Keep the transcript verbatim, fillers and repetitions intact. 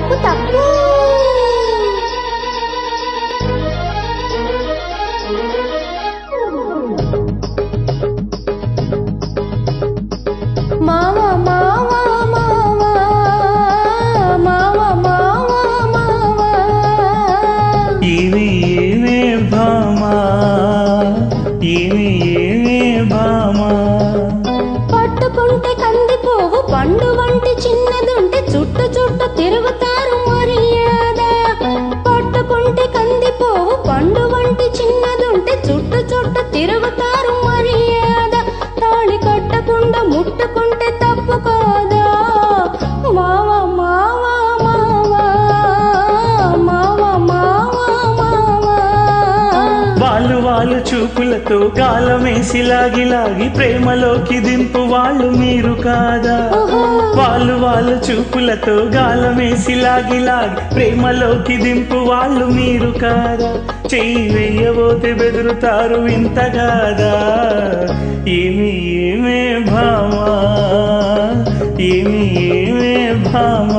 తప్పు తప్పు మావా మావా మావా మావా మావా మావా ఏమి ఏమే భామా ఏమి ఏమే భామా పట్టుకుంటే కంది పువ్వు పండు వంటి చిన్నదుంటే చుట్టు చుట్టు తిరుగుతారు మర్యాద పట్టుకుంటే కంది పువ్వు పండు వంటి చిన్నదుంటే చుట్టు చుట్టు తిరుగుతారు మర్యాద తాళి కట్టకుండా ముట్టుకుంటే తప్పు కాదా మావా మావా మావా మావా మావా మావా వాళ్ళు వాళ్ళు చూపులతో గాలమేసి లాగి లాగి ప్రేమలోకి దింపు వాళ్ళు మీరు కాదా వాళ్ళు వాళ్ళు చూపులతో గాలమేసి లాగి లాగి ప్రేమలోకి దింపు వాళ్ళు మీరు కాదా చెయ్యి వెయ్యబోతే బెదురుతారు ఇంత కాదా ఏమి ఏమే భామా ఏమి ఏమే భామా